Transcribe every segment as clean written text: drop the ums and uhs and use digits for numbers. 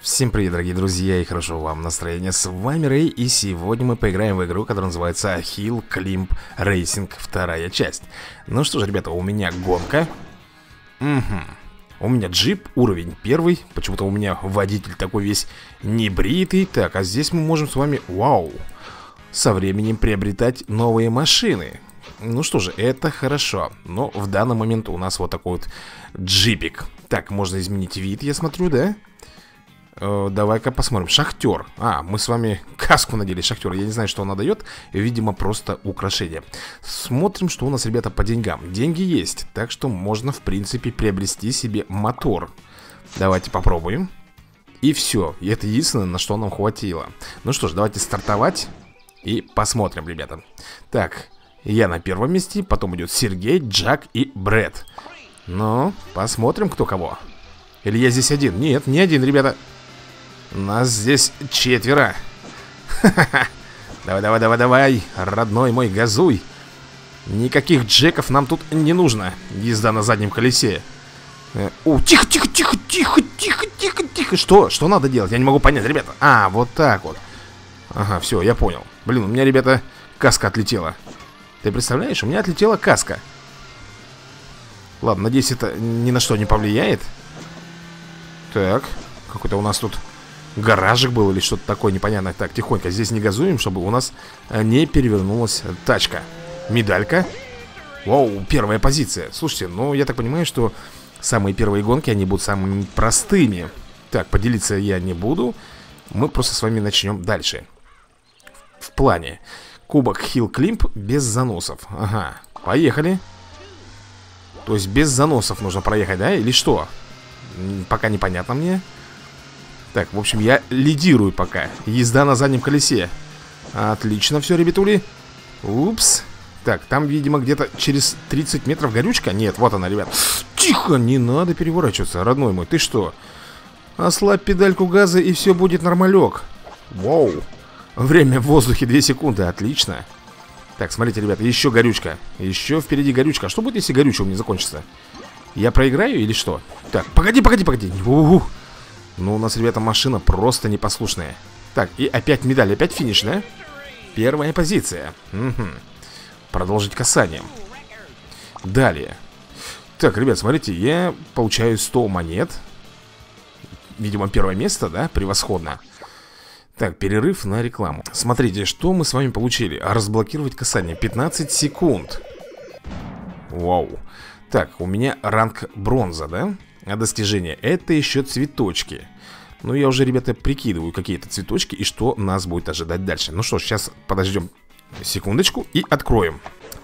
Всем привет, дорогие друзья, и хорошо вам настроение. С вами Рэй, и сегодня мы поиграем в игру, которая называется Hill Climb Racing, вторая часть. Ну что ж, ребята, у меня гонка. У меня джип, уровень 1. Почему-то у меня водитель такой весь небритый. Так, а здесь мы можем с вами, вау, со временем приобретать новые машины. Ну что же, это хорошо. Но в данный момент у нас вот такой вот джипик. Так, можно изменить вид, я смотрю, да? Давай-ка посмотрим. Шахтер. Мы с вами каску надели шахтера. Я не знаю, что она дает. Видимо, просто украшение. Смотрим, что у нас, ребята, по деньгам. Деньги есть, так что можно, в принципе, приобрести себе мотор. Давайте попробуем. И все. И это единственное, на что нам хватило. Ну что ж, давайте стартовать и посмотрим, ребята. Так, я на первом месте. Потом идет Сергей, Джак и Брэд. Ну, посмотрим, кто кого. Или я здесь один? Нет, не один, ребята. Нас здесь 4. Давай, давай, давай, давай, родной мой, газуй. Никаких джеков нам тут не нужно. Езда на заднем колесе. Тихо, тихо, тихо, тихо, тихо, тихо, тихо. Что надо делать? Я не могу понять, ребята. Вот так вот. Ага, все, я понял. Блин, у меня, ребята, каска отлетела. Ты представляешь, у меня отлетела каска. Ладно, надеюсь, это ни на что не повлияет. Так, какой-то у нас тут гаражик был или что-то такое непонятное. Так, тихонько, здесь не газуем, чтобы у нас не перевернулась тачка. Медалька. Вау, первая позиция. Слушайте, ну я так понимаю, что самые первые гонки, они будут самыми простыми. Так, поделиться я не буду. Мы просто с вами начнем дальше. В плане кубок Hill Climb без заносов. Ага, поехали. То есть без заносов нужно проехать, да? Или что? Пока непонятно мне. Так, в общем, я лидирую пока. Езда на заднем колесе. Отлично все, ребятули. Упс. Так, там, видимо, где-то через 30 метров горючка. Нет, вот она, ребят. Тихо, не надо переворачиваться, родной мой. Ты что? Ослабь педальку газа, и все будет нормалек. Вау. Время в воздухе 2 секунды, отлично. Так, смотрите, ребята, еще горючка. Еще впереди горючка. Что будет, если горючка у меня закончится? Я проиграю или что? Так, погоди. Ну, у нас, ребята, машина просто непослушная. Так, и опять медаль, опять финиш, да? Первая позиция. Продолжить касанием. Далее. Так, ребят, смотрите, я получаю 100 монет. Видимо, первое место, да? Превосходно. Так, перерыв на рекламу. Смотрите, что мы с вами получили. Разблокировать касание, 15 секунд. Вау. Так, у меня ранг бронза, да? А достижения, это еще цветочки. Ну, я уже, ребята, прикидываю какие-то цветочки и что нас будет ожидать дальше. Ну что ж, сейчас подождем секундочку и откроем.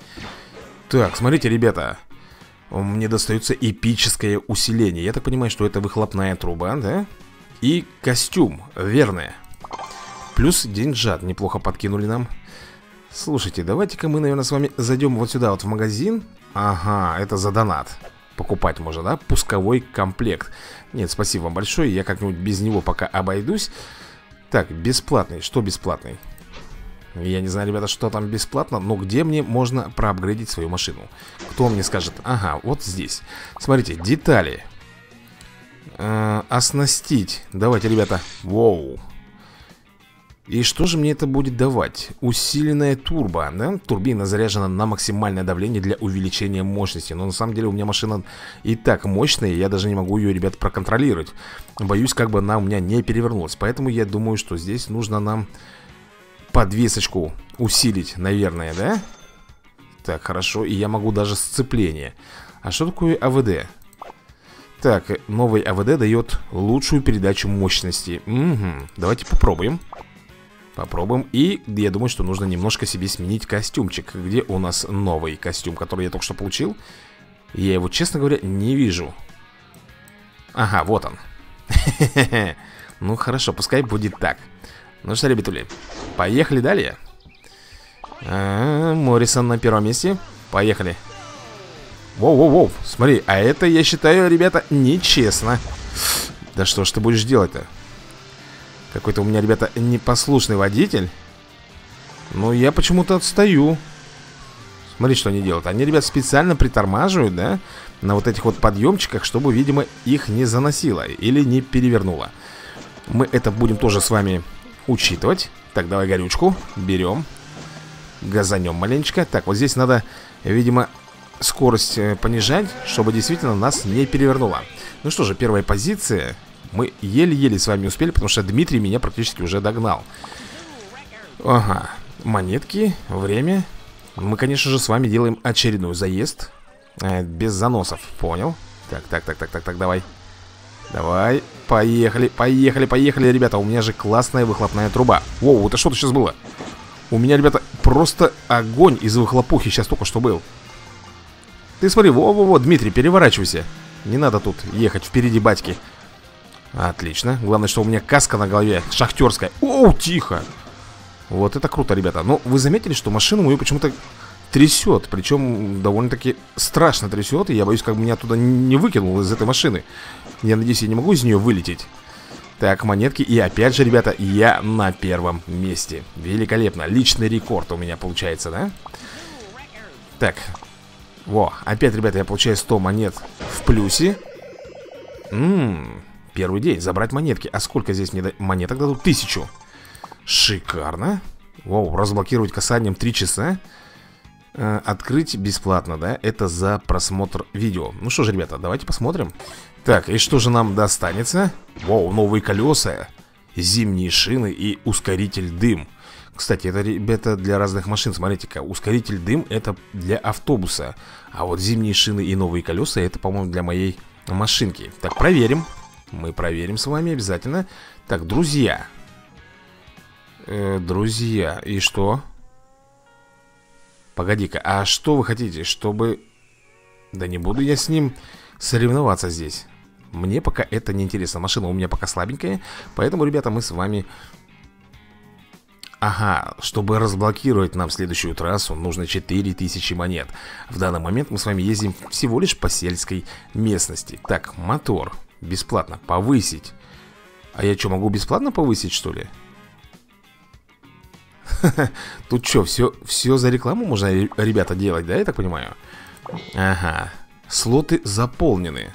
Так, смотрите, ребята. Мне достается эпическое усиление. Я так понимаю, что это выхлопная труба, да? И костюм, верно. Плюс деньжат неплохо подкинули нам. Слушайте, давайте-ка мы, наверное, с вами зайдем вот сюда вот в магазин. Ага, это за донат. Покупать можно, да? Пусковой комплект. Нет, спасибо вам большое, я как-нибудь без него пока обойдусь. Так, бесплатный, что бесплатный? Я не знаю, ребята, что там бесплатно. Но где мне можно проапгрейдить свою машину? Кто мне скажет? Ага, вот здесь. Смотрите, детали. Оснастить. Давайте, ребята. Воу. И что же мне это будет давать? Усиленная турбо, да? Турбина заряжена на максимальное давление для увеличения мощности. Но на самом деле у меня машина и так мощная. Я даже не могу ее, ребят, проконтролировать. Боюсь, как бы она у меня не перевернулась. Поэтому я думаю, что здесь нужно нам подвесочку усилить, наверное, да? Так, хорошо. И я могу даже сцепление. А что такое АВД? Так, новый АВД дает лучшую передачу мощности. Давайте попробуем. Попробуем. И я думаю, что нужно немножко себе сменить костюмчик. Где у нас новый костюм, который я только что получил? Я его, честно говоря, не вижу. Ага, вот он. Ну хорошо, пускай будет так. Ну что, ребятули, поехали далее. Моррисон на первом месте. Поехали. Воу-воу-воу, смотри, а это, я считаю, ребята, нечестно. Да что ж ты будешь делать-то? Какой-то у меня, ребята, непослушный водитель. Но я почему-то отстаю. Смотри, что они делают. Они, ребят, специально притормаживают, да, на вот этих вот подъемчиках, чтобы, видимо, их не заносило или не перевернуло. Мы это будем тоже с вами учитывать. Так, давай горючку берем. Газанем маленечко. Так, вот здесь надо, видимо, скорость понижать, чтобы действительно нас не перевернуло. Ну что же, первая позиция. Мы еле-еле с вами успели, потому что Дмитрий меня практически уже догнал. Ага, монетки, время. Мы, конечно же, с вами делаем очередной заезд. Без заносов, понял. Так, давай. Давай, поехали, ребята. У меня же классная выхлопная труба. Воу, это что-то сейчас было. У меня, ребята, просто огонь из выхлопухи сейчас только что был. Ты смотри, во-во-во, Дмитрий, переворачивайся. Не надо тут ехать впереди батьки. Отлично, главное, что у меня каска на голове шахтерская. Оу, тихо. Вот это круто, ребята. Но вы заметили, что машину мою почему-то трясет. Причем довольно-таки страшно трясет. И я боюсь, как бы меня туда не выкинул из этой машины. Я надеюсь, я не могу из нее вылететь. Так, монетки. И опять же, ребята, я на первом месте. Великолепно. Личный рекорд у меня получается, да? Так. Во, опять, ребята, я получаю 100 монет в плюсе. Первый день. Забрать монетки. А сколько здесь мне монеток дадут? 1000. Шикарно. Воу, разблокировать касанием 3 часа. Открыть бесплатно, да? Это за просмотр видео. Ну что же, ребята, давайте посмотрим. Так, и что же нам достанется? Воу, новые колеса, зимние шины и ускоритель дым. Кстати, это, ребята, для разных машин. Смотрите-ка, ускоритель дым это для автобуса. А вот зимние шины и новые колеса это, по-моему, для моей машинки. Так, проверим. Мы проверим с вами обязательно. Так, друзья. Друзья, и что? Погоди-ка, а что вы хотите? Чтобы... Да не буду я с ним соревноваться здесь. Мне пока это не интересно. Машина у меня пока слабенькая. Поэтому, ребята, мы с вами... Ага, чтобы разблокировать нам следующую трассу, нужно 4000 монет. В данный момент мы с вами ездим всего лишь по сельской местности. Так, мотор. Бесплатно. Повысить. А я что, могу бесплатно повысить, что ли? Тут что, все за рекламу можно, ребята, делать, да, я так понимаю? Ага, слоты заполнены.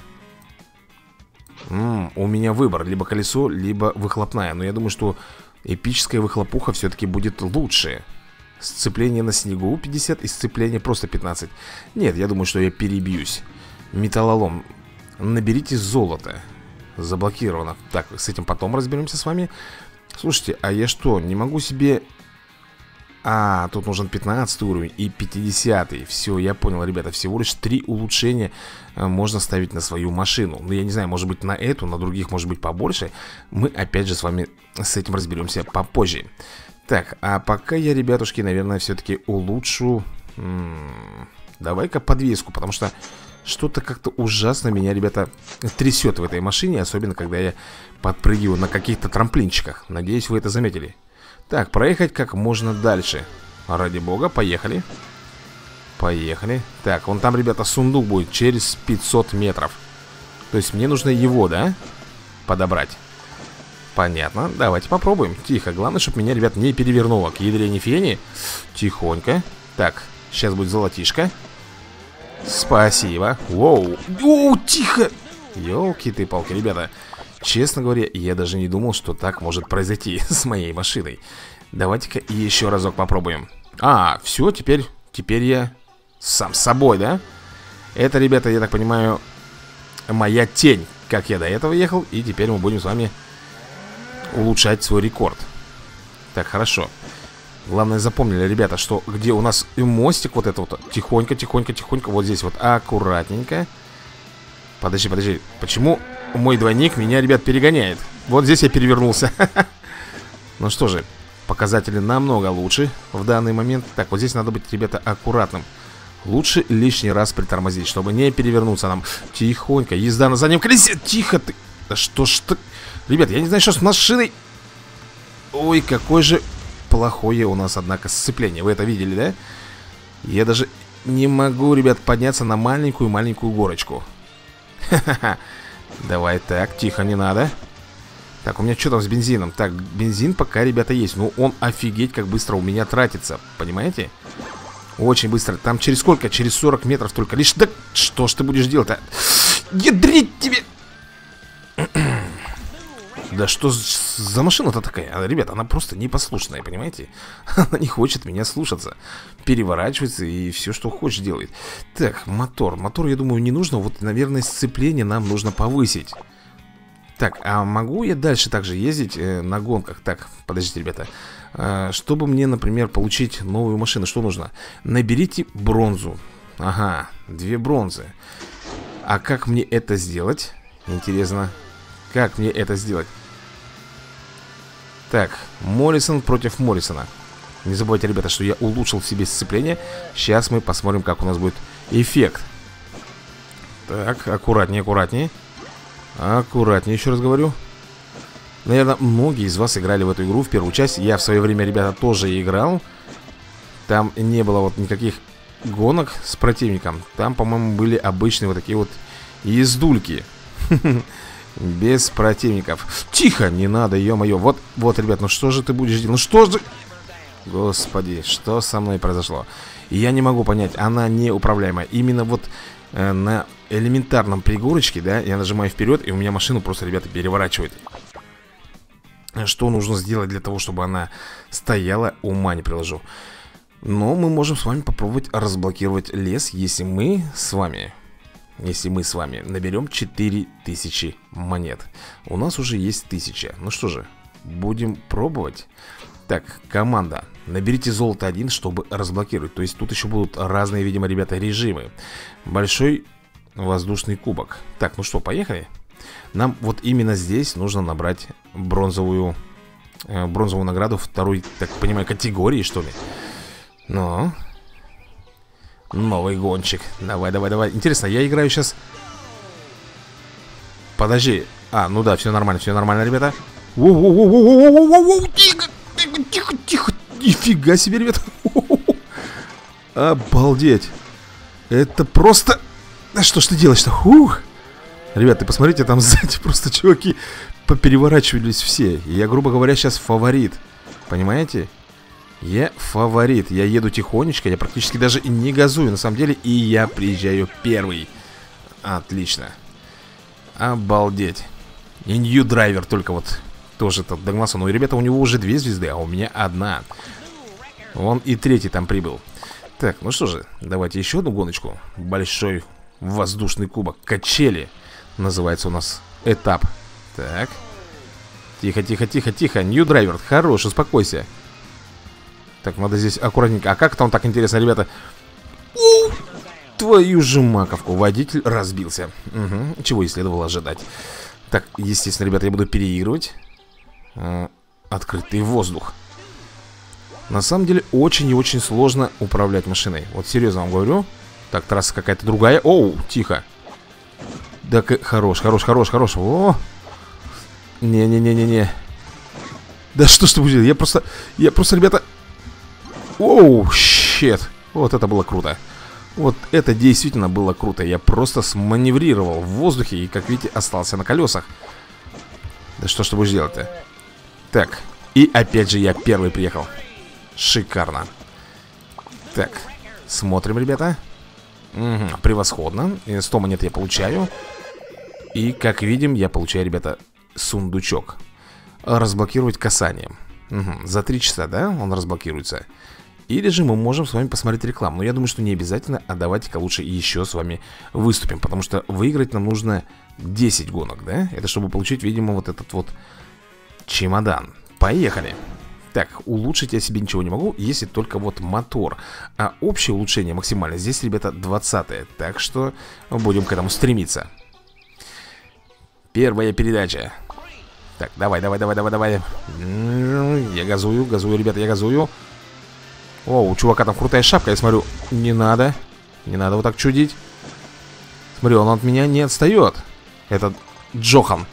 У меня выбор, либо колесо, либо выхлопная. Но я думаю, что эпическая выхлопуха все-таки будет лучше. Сцепление на снегу 50 и сцепление просто 15. Нет, я думаю, что я перебьюсь. Металлолом. Наберите золото. Заблокировано. Так, с этим потом разберемся с вами. Слушайте, а я что, не могу себе... А, тут нужен 15 уровень и 50-й. Все, я понял, ребята, всего лишь 3 улучшения можно ставить на свою машину. Ну, я не знаю, может быть на эту, на других может быть побольше. Мы опять же с вами с этим разберемся попозже. Так, а пока я, ребятушки, наверное, все-таки улучшу... Давай-ка подвеску, потому что что-то как-то ужасно меня, ребята, трясет в этой машине. Особенно, когда я подпрыгиваю на каких-то трамплинчиках. Надеюсь, вы это заметили. Так, проехать как можно дальше. Ради бога, поехали. Поехали. Так, вон там, ребята, сундук будет через 500 метров. То есть мне нужно его, да, подобрать. Понятно, давайте попробуем. Тихо, главное, чтобы меня, ребят, не перевернуло. К ядрене фени. Тихонько. Так, сейчас будет золотишко. Спасибо. Воу. Оу, тихо. Ёлки ты палки, ребята. Честно говоря, я даже не думал, что так может произойти с моей машиной. Давайте-ка еще разок попробуем. А, все, теперь я сам с собой, да? Это, ребята, я так понимаю, моя тень. Как я до этого ехал. И теперь мы будем с вами улучшать свой рекорд. Так, хорошо. Главное, запомнили, ребята, что где у нас мостик вот это вот. Тихонько, тихонько, тихонько. Вот здесь вот аккуратненько. Подожди. Почему... Мой двойник меня, ребят, перегоняет. Вот здесь я перевернулся. Ну что же, показатели намного лучше в данный момент. Так, вот здесь надо быть, ребята, аккуратным. Лучше лишний раз притормозить, чтобы не перевернуться нам. Тихонько, езда на заднем колесе. Тихо ты. Да что ж ты. Ребят, я не знаю, что с машиной. Ой, какое же плохое у нас, однако, сцепление. Вы это видели, да? Я даже не могу, ребят, подняться на маленькую-маленькую горочку. Ха-ха-ха. Давай, так, тихо, не надо. Так, у меня что там с бензином? Так, бензин пока, ребята, есть. Ну, он офигеть как быстро у меня тратится. Понимаете? Очень быстро. Там через сколько? Через 40 метров только лишь. Да что ж ты будешь делать-то? Ядрить тебе! Да что за машина-то такая? Ребята, она просто непослушная, понимаете? Она не хочет меня слушаться. Переворачивается и все, что хочет, делает. Так, мотор. Мотор, я думаю, не нужно. Вот, наверное, сцепление нам нужно повысить. Так, а могу я дальше также ездить на гонках? Так, подождите, ребята. Чтобы мне, например, получить новую машину, что нужно? Наберите бронзу. Ага, 2 бронзы. А как мне это сделать? Интересно. Как мне это сделать? Так, Моррисон против Моррисона. Не забывайте, ребята, что я улучшил себе сцепление. Сейчас мы посмотрим, как у нас будет эффект. Так, аккуратнее, аккуратнее. Аккуратнее, еще раз говорю. Наверное, многие из вас играли в эту игру в первую часть. Я в свое время, ребята, тоже играл. Там не было вот никаких гонок с противником. Там, по-моему, были обычные вот такие вот ездульки. Без противников. Тихо, не надо, ё-моё. Вот, вот, ребят, ну что же ты будешь делать? Ну что же... Господи, что со мной произошло? Я не могу понять, она неуправляемая. Именно вот на элементарном пригорочке, да, я нажимаю вперед, и у меня машину просто, ребята, переворачивает. Что нужно сделать для того, чтобы она стояла, ума не приложу. Но мы можем с вами попробовать разблокировать лес, если мы с вами наберем 4000 монет. У нас уже есть 1000. Ну что же, будем пробовать. Так, команда, наберите золото 1, чтобы разблокировать. То есть тут еще будут разные, видимо, ребята, режимы. Большой воздушный кубок. Так, ну что, поехали. Нам вот именно здесь нужно набрать бронзовую награду второй, так понимаю, категории, что ли. Ну, новый гонщик. Давай, давай, давай. Интересно, я играю сейчас... Подожди. Ну да, все нормально, ребята. Воу-воу-воу-воу-воу-воу-воу-воу. Тихо, тихо, тихо, тихо. Нифига себе, ребята. Обалдеть. Это просто... Да что ж ты делаешь-то? Ребят, ты посмотрите, там сзади просто чуваки попереворачивались все. Я, грубо говоря, сейчас фаворит. Понимаете? Я фаворит. Я еду тихонечко, я практически даже и не газую, на самом деле. И я приезжаю первый. Отлично. Обалдеть. И Нью Драйвер только вот тоже тут догнался. Ну и, ребята, у него уже 2 звезды, а у меня 1. Вон и 3-й там прибыл. Так, ну что же, давайте еще одну гоночку. Большой воздушный кубок. Качели называется у нас этап. Так. Тихо, тихо, тихо, тихо. Нью Драйвер, хорош, успокойся. Так, надо здесь аккуратненько. А как там так интересно, ребята? Твою же маковку. Водитель разбился. Угу. Чего и следовало ожидать. Так, естественно, ребята, я буду переигрывать. Открытый воздух. На самом деле, очень и очень сложно управлять машиной. Вот серьезно вам говорю. Так, трасса какая-то другая. Оу, тихо. Так, хорош, хорош, хорош, хорош. О! Не-не-не-не-не. Да что ж ты будешь делать? Я просто, ребята... Оу, щет. Вот это было круто. Вот это действительно было круто. Я просто сманеврировал в воздухе и, как видите, остался на колесах. Да что ж ты будешь делать-то? Так, и опять же я первый приехал. Шикарно. Так, смотрим, ребята. Угу, превосходно. 100 монет я получаю. И, как видим, я получаю, ребята, сундучок. Разблокировать касанием. Угу, за 3 часа, да, он разблокируется. Или же мы можем с вами посмотреть рекламу. Но я думаю, что не обязательно, а давайте-ка лучше еще с вами выступим. Потому что выиграть нам нужно 10 гонок, да? Это чтобы получить, видимо, вот этот вот чемодан. Поехали. Так, улучшить я себе ничего не могу, если только вот мотор. А общее улучшение максимально здесь, ребята, 20-е. Так что будем к этому стремиться. Первая передача. Так, давай, давай, давай, давай, давай. Я газую, газую, ребята, я газую. О, у чувака там крутая шапка, я смотрю. Не надо. Не надо вот так чудить. Смотри, он от меня не отстает. Этот Джохан.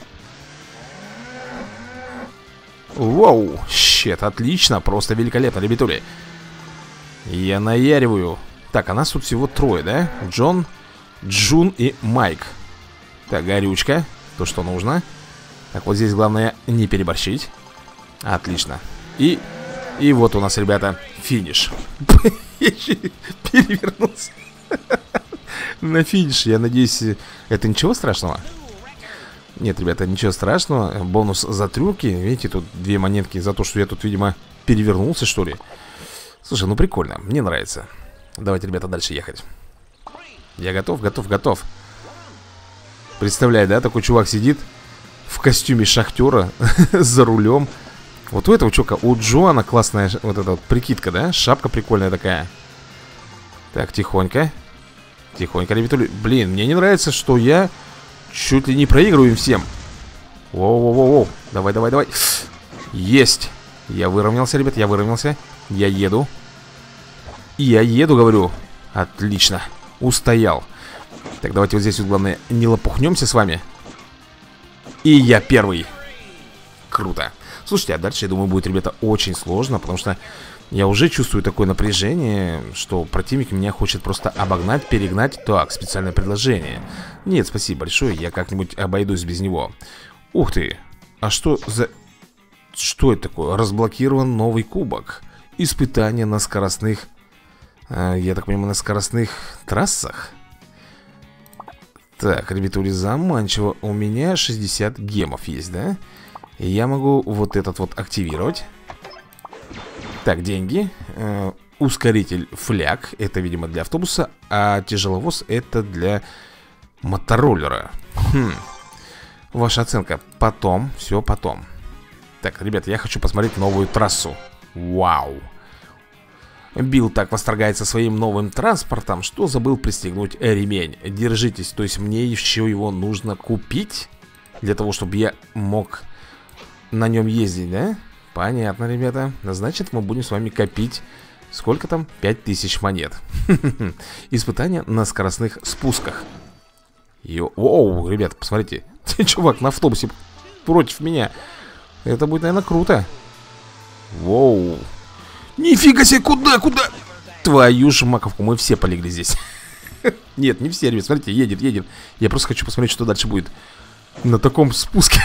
Воу, щет, отлично, просто великолепно, ребятули. Я наяриваю. Так, а нас тут всего 3, да? Джон, Джун и Майк. Так, горючка, то, что нужно. Так, вот здесь главное не переборщить. Отлично. И вот у нас, ребята, финиш. Перевернулся на финиш. Я надеюсь, это ничего страшного. Нет, ребята, ничего страшного. Бонус за трюки. Видите, тут 2 монетки за то, что я тут, видимо, перевернулся, что ли. Слушай, ну прикольно, мне нравится. Давайте, ребята, дальше ехать. Я готов, готов, готов. Представляю, да, такой чувак сидит в костюме шахтера за рулем. Вот у этого чувака, у Джоана классная вот эта вот прикидка, да? Шапка прикольная такая. Так, тихонько. Тихонько, ребятули. Блин, мне не нравится, что я чуть ли не проигрываю им всем. Воу-воу-воу-воу. Давай, давай, давай. Есть. Я выровнялся, ребят, я выровнялся. Я еду. Я еду, говорю. Отлично. Устоял. Так, давайте вот здесь вот, главное, не лопухнемся с вами. И я первый. Круто. Слушайте, а дальше, я думаю, будет, ребята, очень сложно, потому что я уже чувствую такое напряжение, что противник меня хочет просто обогнать, перегнать. Так, специальное предложение. Нет, спасибо большое, я как-нибудь обойдусь без него. Ух ты. А что за... Что это такое? Разблокирован новый кубок. Испытание на скоростных... я так понимаю, на скоростных трассах. Так, ребятули, заманчиво. У меня 60 гемов есть, да? И я могу вот этот вот активировать. Так, деньги. Ускоритель фляг. Это, видимо, для автобуса. А тяжеловоз это для мотороллера. Ваша оценка потом. Все потом. Так, ребят, я хочу посмотреть новую трассу. Вау. Билл так восторгается своим новым транспортом, что забыл пристегнуть ремень. Держитесь, то есть мне еще его нужно купить для того, чтобы я мог на нем ездить, да? Понятно, ребята. Значит, мы будем с вами копить. Сколько там? 5000 монет. Испытание на скоростных спусках. Оу, ребята, посмотрите. Чувак на автобусе против меня. Это будет, наверное, круто. Воу. Нифига себе, куда? Твою ж маковку, мы все полегли здесь. Нет, не все, ребят, смотрите, едет. Я просто хочу посмотреть, что дальше будет на таком спуске.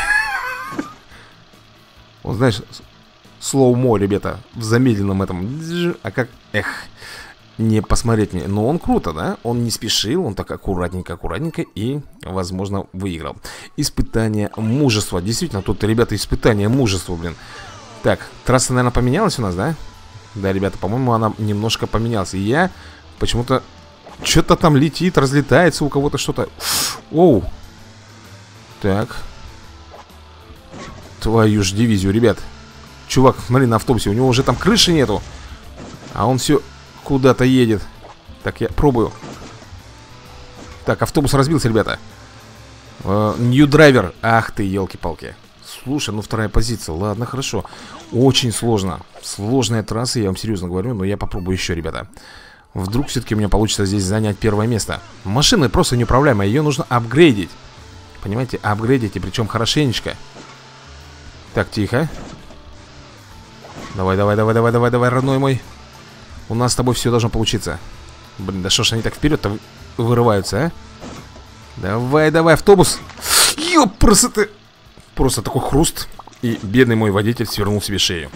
Вот, знаешь, слоумо, ребята, в замедленном этом. А как, не посмотреть мне. Но он круто, да? Он не спешил, он так аккуратненько и, возможно, выиграл. Испытание мужества. Действительно, тут, ребята, испытание мужества, блин. Так, трасса, наверное, поменялась у нас, да? Да, ребята, по-моему, она немножко поменялась. И я почему-то... Что-то там летит, разлетается у кого-то что-то. Оу. Так. Твою ж дивизию, ребят. Чувак, смотри, на автобусе. У него уже там крыши нету. А он все куда-то едет. Так, я пробую. Так, автобус разбился, ребята. Нью драйвер. Ах ты, елки-палки. Слушай, ну вторая позиция. Ладно, хорошо. Очень сложно. Сложная трасса, я вам серьезно говорю. Но я попробую еще, ребята. Вдруг все-таки у меня получится здесь занять первое место. Машина просто неуправляемая. Ее нужно апгрейдить. Понимаете, апгрейдить, и причем хорошенечко. Так, тихо. Давай, родной мой. У нас с тобой все должно получиться. Блин, да что ж они так вперед-то вырываются, а? Давай, автобус. Ёпрсы ты. Просто такой хруст. И бедный мой водитель свернул себе шею.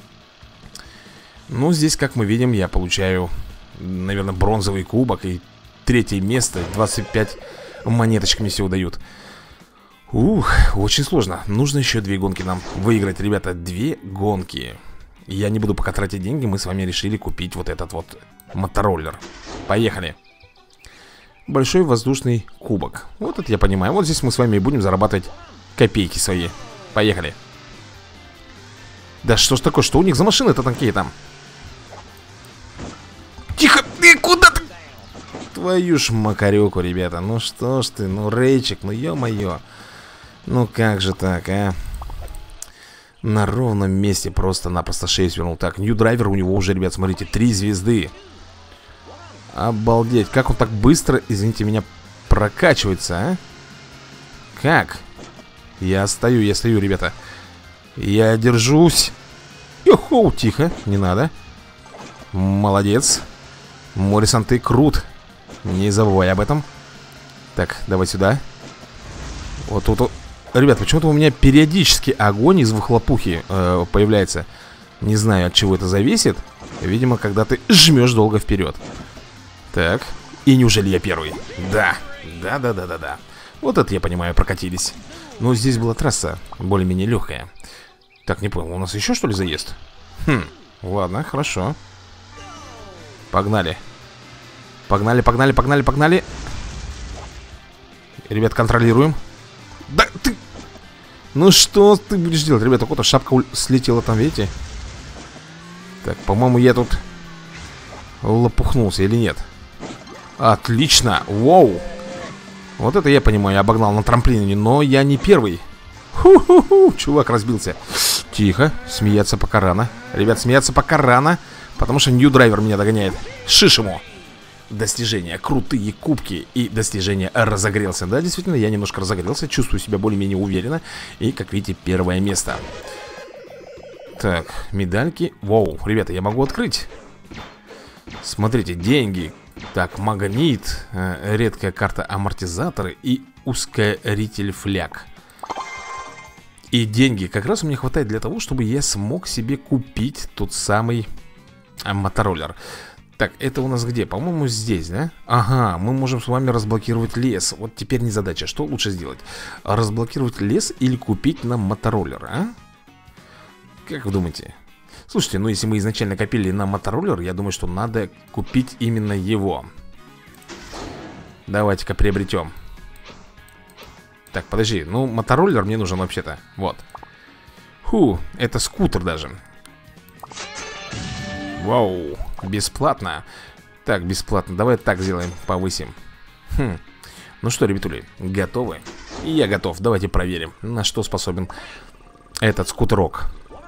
Ну, здесь, как мы видим, я получаю, наверное, бронзовый кубок. И третье место. 25 монеточками всего дают. Очень сложно. Нужно еще 2 гонки нам выиграть, ребята. 2 гонки. Я не буду пока тратить деньги. Мы с вами решили купить вот этот вот мотороллер. Поехали. Большой воздушный кубок. Вот это я понимаю. Вот здесь мы с вами будем зарабатывать копейки свои. Поехали. Да что ж такое? Что у них за машины-то такие там? Тихо! Ты куда ты? Твою ж макарёку, ребята. Ну что ж ты? Ну, Рейчик, ну ё-моё. Ну как же так, а? На ровном месте просто-напросто шею свернул. Так, Нью драйвер у него уже, ребят, смотрите, 3 звезды. Обалдеть, как он так быстро, извините меня, прокачивается, а? Как? Я стою, ребята. Я держусь. Йохоу, тихо, не надо. Молодец. Моррисон, ты крут. Не забывай об этом. Так, давай сюда. Вот тут. Ребят, почему-то у меня периодически огонь из выхлопухи появляется. Не знаю, от чего это зависит. Видимо, когда ты жмешь долго вперед. Так, и неужели я первый? Да. Вот это я понимаю, прокатились. Но здесь была трасса более-менее легкая. Так, не понял, у нас еще что ли заезд? Ладно, хорошо. Погнали. Погнали, погнали, погнали, погнали. Ребят, контролируем. Да ты... Ну что ты будешь делать, ребята? Какая-то шапка слетела там, видите? Так, по-моему, я тут лопухнулся или нет? Отлично, вау. Вот это я понимаю, я обогнал на трамплине. Но я не первый. Ху-ху-ху, чувак разбился. Тихо, смеяться пока рано. Ребят, смеяться пока рано, потому что нью-драйвер меня догоняет. Шиш ему. Достижения, крутые кубки и достижения. Разогрелся. Да, действительно, я немножко разогрелся. Чувствую себя более-менее уверенно. И, как видите, первое место. Так, медальки. Вау, ребята, я могу открыть. Смотрите, деньги. Так, магнит, редкая карта амортизаторы и ускоритель фляг. И деньги как раз мне хватает для того, чтобы я смог себе купить тот самый мотороллер. Так, это у нас где? По-моему, здесь, да? Ага, мы можем с вами разблокировать лес. Вот теперь незадача. Что лучше сделать? Разблокировать лес или купить нам мотороллер, а? Как вы думаете? Слушайте, ну если мы изначально копили на мотороллер, я думаю, что надо купить именно его. Давайте-ка приобретем. Так, подожди, ну мотороллер мне нужен вообще-то. Вот. Фу, это скутер даже. Вау, бесплатно. Так, бесплатно, давай так сделаем, повысим. Ну что, ребятули, готовы? Я готов, давайте проверим, на что способен этот скутерок.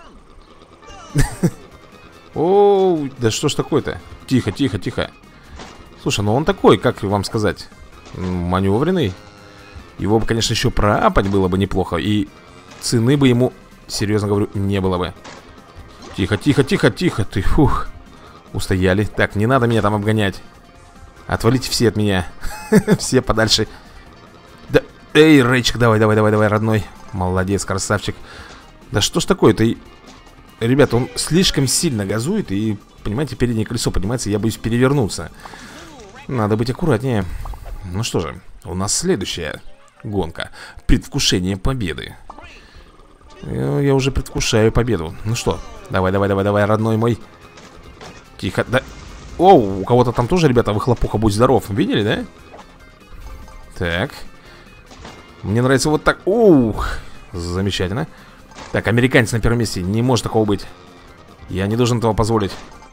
Оу, да что ж такое-то? Тихо, тихо, тихо. Слушай, ну он такой, как вам сказать, маневренный. Его бы, конечно, еще проапать было бы неплохо. И цены бы ему, серьезно говорю, не было бы. Тихо, тихо, тихо, тихо. Ты, фух. Устояли. Так, не надо меня там обгонять. Отвалите все от меня. Все подальше. Да, эй, Рэйчик, давай, давай, давай, давай, родной. Молодец, красавчик. Да что ж такое-то? Ребята, он слишком сильно газует. И, понимаете, переднее колесо поднимается. Я боюсь перевернуться. Надо быть аккуратнее. Ну что же, у нас следующая гонка. Предвкушение победы. Я уже предвкушаю победу. Ну что, давай, давай, давай, давай, родной мой. Тихо, да. Оу, у кого-то там тоже, ребята, выхлопуха, будь здоров. Видели, да? Так. Мне нравится вот так. Ух, замечательно. Так, американец на первом месте. Не может такого быть. Я не должен этого позволить.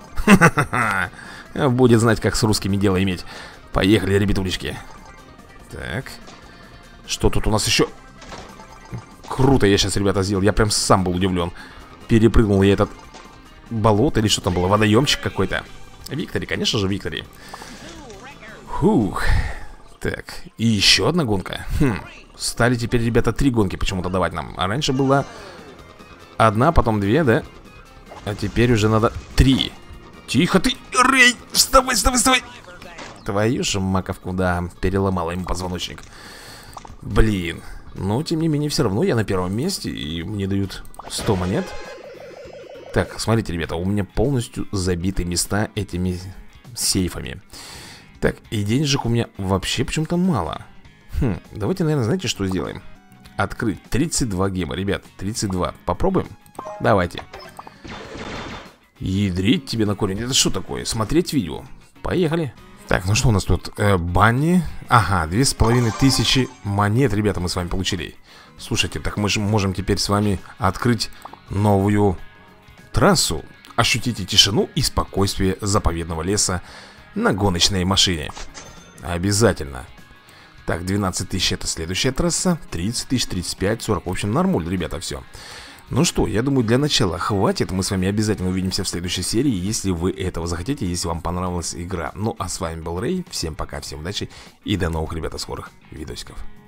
Будет знать, как с русскими дело иметь. Поехали, ребятулечки. Так. Что тут у нас еще? Круто я сейчас, ребята, сделал. Я прям сам был удивлен. Перепрыгнул я этот болото или что там было? Водоемчик какой-то. Виктори, конечно же, Виктори. Фух. Так, и еще одна гонка. Стали теперь, ребята, 3 гонки почему-то давать нам. А раньше была 1, потом 2, да? А теперь уже надо 3. Тихо ты, Рэй! Вставай, вставай, вставай! Твою же маковку, да, переломала ему позвоночник. Блин. Но, тем не менее, все равно я на первом месте. И мне дают 100 монет. Так, смотрите, ребята, у меня полностью забиты места этими сейфами. Так, и денежек у меня вообще почему-то мало. Давайте, наверное, знаете, что сделаем? Открыть 32 гема, ребят, 32. Попробуем? Давайте. Ядрить тебе на корень. Это что такое? Смотреть видео. Поехали. Так, ну что у нас тут? Банни. Ага, 2500 монет, ребята, мы с вами получили. Слушайте, так мы же можем теперь с вами открыть новую трассу. Ощутите тишину и спокойствие заповедного леса на гоночной машине. Обязательно. Так, 12 тысяч это следующая трасса. 30 тысяч, 35, 40. В общем, нормуль, ребята, все. Ну что, я думаю, для начала хватит. Мы с вами обязательно увидимся в следующей серии, если вы этого захотите, если вам понравилась игра. Ну, а с вами был Рэй. Всем пока, всем удачи и до новых, ребята, скорых видосиков.